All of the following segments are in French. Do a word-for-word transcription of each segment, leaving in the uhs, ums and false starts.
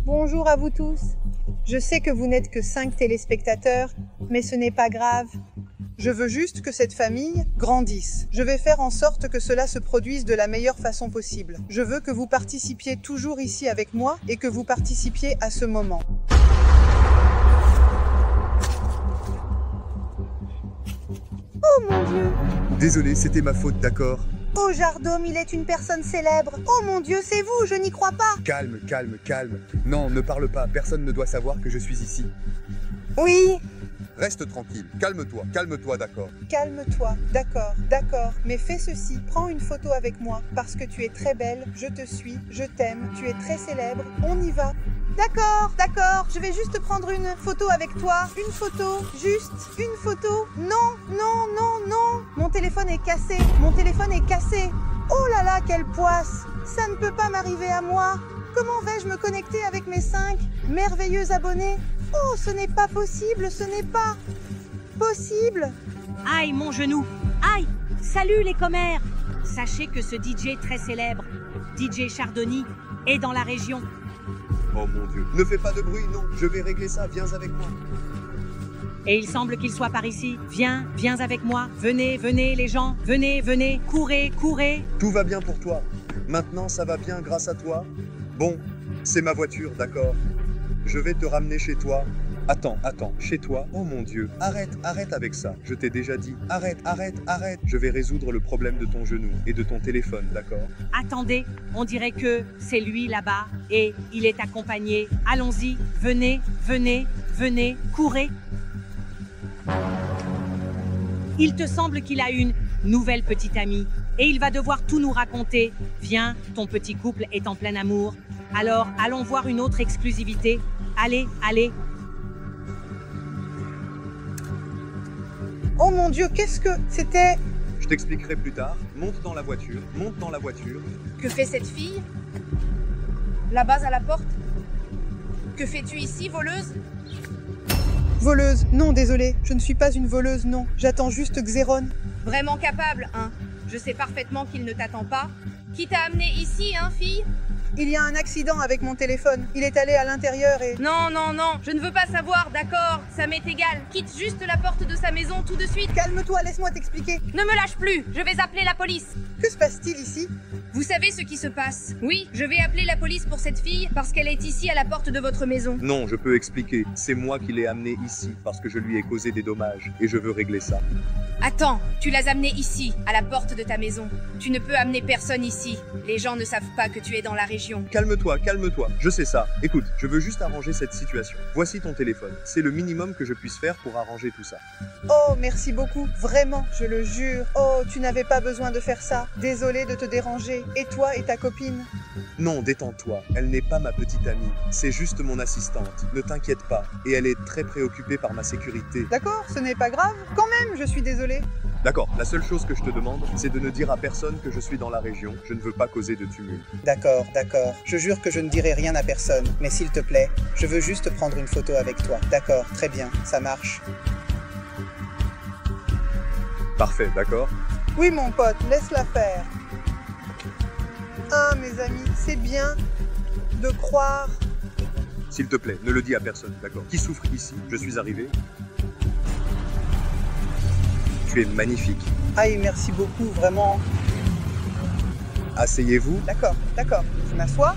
Bonjour à vous tous. Je sais que vous n'êtes que cinq téléspectateurs, mais ce n'est pas grave. Je veux juste que cette famille grandisse. Je vais faire en sorte que cela se produise de la meilleure façon possible. Je veux que vous participiez toujours ici avec moi et que vous participiez à ce moment. Oh mon Dieu! Désolé, c'était ma faute, d'accord? Oh Jardôme, il est une personne célèbre. Oh mon Dieu, c'est vous, je n'y crois pas. Calme, calme, calme. Non, ne parle pas, personne ne doit savoir que je suis ici. Oui. Reste tranquille, calme-toi, calme-toi, d'accord? Calme-toi, d'accord, d'accord. Mais fais ceci, prends une photo avec moi, parce que tu es très belle, je te suis, je t'aime, tu es très célèbre, on y va. D'accord, d'accord, je vais juste prendre une photo avec toi. Une photo, juste une photo. Non, non, non, non. Mon téléphone est cassé, mon téléphone est cassé. Oh là là, quelle poisse. Ça ne peut pas m'arriver à moi. Comment vais-je me connecter avec mes cinq merveilleux abonnés? Oh, ce n'est pas possible, ce n'est pas possible. Aïe, mon genou. Aïe. Salut les commères. Sachez que ce D J très célèbre, D J Chardonnay, est dans la région. Oh mon Dieu, ne fais pas de bruit, non, je vais régler ça, viens avec moi. Et il semble qu'il soit par ici. Viens, viens avec moi. Venez, venez les gens, venez, venez, courez, courez. Tout va bien pour toi. Maintenant, ça va bien grâce à toi. Bon, c'est ma voiture, d'accord? Je vais te ramener chez toi. Attends, attends, chez toi? Oh mon Dieu, arrête, arrête avec ça. Je t'ai déjà dit, arrête, arrête, arrête. Je vais résoudre le problème de ton genou et de ton téléphone, d'accord? Attendez, on dirait que c'est lui là-bas et il est accompagné. Allons-y, venez, venez, venez, courez. Il te semble qu'il a une nouvelle petite amie et il va devoir tout nous raconter. Viens, ton petit couple est en plein amour. Alors, allons voir une autre exclusivité. Allez, allez. Oh mon Dieu, qu'est-ce que c'était? Je t'expliquerai plus tard. Monte dans la voiture, monte dans la voiture. Que fait cette fille? Là-bas à la porte? Que fais-tu ici, voleuse? Voleuse? Non, désolé, je ne suis pas une voleuse, non. J'attends juste Xéron. Vraiment capable, hein? Je sais parfaitement qu'il ne t'attend pas. Qui t'a amené ici, hein, fille? Il y a un accident avec mon téléphone. Il est allé à l'intérieur et... Non, non, non, je ne veux pas savoir, d'accord? Ça m'est égal. Quitte juste la porte de sa maison tout de suite. Calme-toi, laisse-moi t'expliquer. Ne me lâche plus, je vais appeler la police. Que se passe-t-il ici? Vous savez ce qui se passe? Oui, je vais appeler la police pour cette fille parce qu'elle est ici à la porte de votre maison. Non, je peux expliquer. C'est moi qui l'ai amenée ici parce que je lui ai causé des dommages et je veux régler ça. Attends, tu l'as amenée ici, à la porte de ta maison. Tu ne peux amener personne ici. Les gens ne savent pas que tu es dans la région. Calme-toi, calme-toi. Je sais ça. Écoute, je veux juste arranger cette situation. Voici ton téléphone. C'est le minimum que je puisse faire pour arranger tout ça. Oh, merci beaucoup. Vraiment, je le jure. Oh, tu n'avais pas besoin de faire ça. Désolée de te déranger. Et toi et ta copine? Non, détends-toi. Elle n'est pas ma petite amie. C'est juste mon assistante. Ne t'inquiète pas. Et elle est très préoccupée par ma sécurité. D'accord, ce n'est pas grave. Quand même, je suis désolée. D'accord, la seule chose que je te demande, c'est de ne dire à personne que je suis dans la région. Je ne veux pas causer de tumulte. D'accord, d'accord. Je jure que je ne dirai rien à personne. Mais s'il te plaît, je veux juste prendre une photo avec toi. D'accord, très bien, ça marche. Parfait, d'accord? Oui, mon pote, laisse-la faire. Ah, mes amis, c'est bien de croire. S'il te plaît, ne le dis à personne, d'accord? Qui souffre ici? Je suis arrivé. Tu es magnifique. Aïe, merci beaucoup, vraiment. Asseyez-vous. D'accord, d'accord. Je m'assois.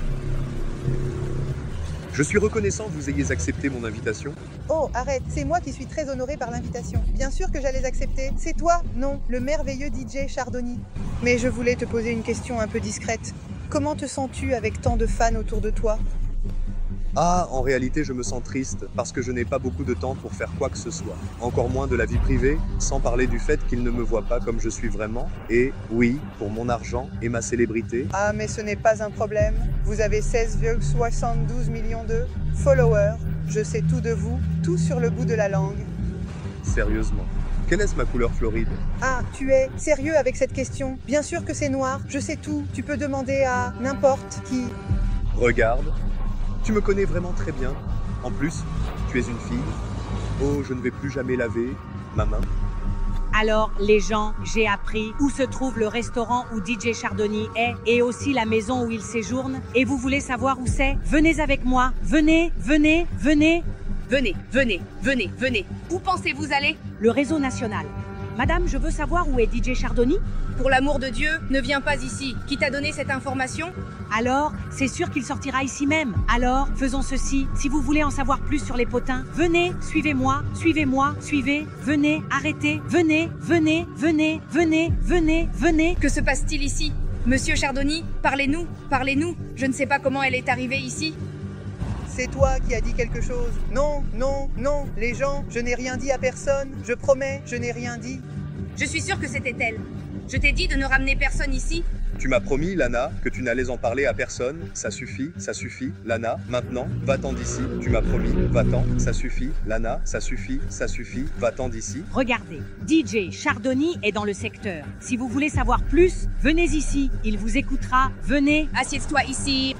Je suis reconnaissant que vous ayez accepté mon invitation. Oh, arrête, c'est moi qui suis très honorée par l'invitation. Bien sûr que j'allais accepter. C'est toi? Non, le merveilleux D J Chardonnay. Mais je voulais te poser une question un peu discrète. Comment te sens-tu avec tant de fans autour de toi? Ah, en réalité, je me sens triste parce que je n'ai pas beaucoup de temps pour faire quoi que ce soit. Encore moins de la vie privée, sans parler du fait qu'ils ne me voient pas comme je suis vraiment. Et oui, pour mon argent et ma célébrité. Ah, mais ce n'est pas un problème. Vous avez seize virgule soixante-douze millions de followers. Je sais tout de vous, tout sur le bout de la langue. Sérieusement. Quelle est ma couleur floride? Ah, tu es sérieux avec cette question? Bien sûr que c'est noir. Je sais tout. Tu peux demander à n'importe qui. Regarde. Tu me connais vraiment très bien. En plus, tu es une fille. Oh, je ne vais plus jamais laver ma main. Alors, les gens, j'ai appris où se trouve le restaurant où D J Chardonnay est et aussi la maison où il séjourne. Et vous voulez savoir où c'est? Venez avec moi. Venez, venez, venez. Venez, venez, venez, venez. Où pensez-vous aller? Le réseau national. Madame, je veux savoir où est D J Chardonnay? Pour l'amour de Dieu, ne viens pas ici. Qui t'a donné cette information? Alors, c'est sûr qu'il sortira ici même. Alors, faisons ceci. Si vous voulez en savoir plus sur les potins, venez, suivez-moi, suivez-moi, suivez, venez, arrêtez, venez, venez, venez, venez, venez, venez. Que se passe-t-il ici? Monsieur Chardonnay, parlez-nous, parlez-nous. Je ne sais pas comment elle est arrivée ici. C'est toi qui as dit quelque chose. Non, non, non, les gens, je n'ai rien dit à personne. Je promets, je n'ai rien dit. Je suis sûre que c'était elle. Je t'ai dit de ne ramener personne ici. Tu m'as promis, Lana, que tu n'allais en parler à personne. Ça suffit, ça suffit. Lana, maintenant, va-t'en d'ici. Tu m'as promis, va-t'en. Ça suffit. Lana, ça suffit, ça suffit. Va-t'en d'ici. Regardez, D J Chardonnay est dans le secteur. Si vous voulez savoir plus, venez ici. Il vous écoutera. Venez. Assieds-toi ici.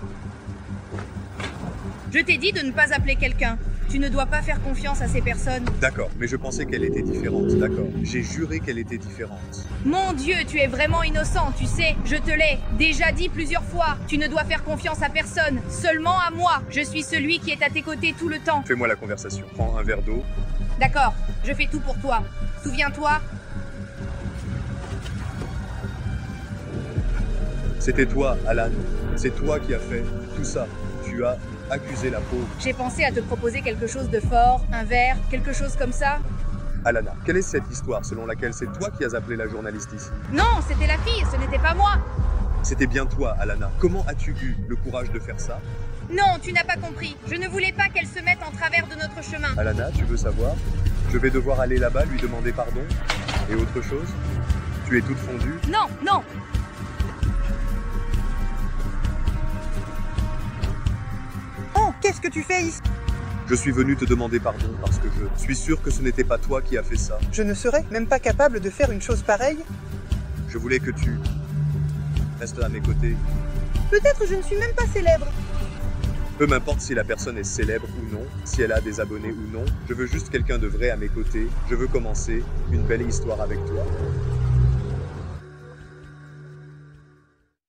Je t'ai dit de ne pas appeler quelqu'un. Tu ne dois pas faire confiance à ces personnes. D'accord, mais je pensais qu'elle était différente, d'accord. J'ai juré qu'elle était différente. Mon Dieu, tu es vraiment innocent, tu sais. Je te l'ai déjà dit plusieurs fois. Tu ne dois faire confiance à personne, seulement à moi. Je suis celui qui est à tes côtés tout le temps. Fais-moi la conversation. Prends un verre d'eau. D'accord, je fais tout pour toi. Souviens-toi. C'était toi, Alan. C'est toi qui as fait tout ça. Tu as accusé la pauvre. J'ai pensé à te proposer quelque chose de fort, un verre, quelque chose comme ça. Alana, quelle est cette histoire selon laquelle c'est toi qui as appelé la journaliste ici? Non, c'était la fille, ce n'était pas moi. C'était bien toi, Alana. Comment as-tu eu le courage de faire ça? Non, tu n'as pas compris. Je ne voulais pas qu'elle se mette en travers de notre chemin. Alana, tu veux savoir? Je vais devoir aller là-bas lui demander pardon. Et autre chose? Tu es toute fondue? Non, non. Oh, qu'est-ce que tu fais ici? Je suis venu te demander pardon parce que je suis sûr que ce n'était pas toi qui as fait ça. Je ne serais même pas capable de faire une chose pareille. Je voulais que tu restes à mes côtés. Peut-être je ne suis même pas célèbre. Peu m'importe si la personne est célèbre ou non, si elle a des abonnés ou non, je veux juste quelqu'un de vrai à mes côtés. Je veux commencer une belle histoire avec toi.